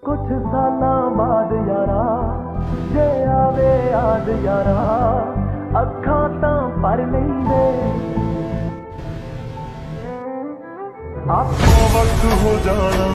कुछ सालां बाद यारा जे आवे याद यारा अखां तां भर लैंदे आपो वक्त हो जाना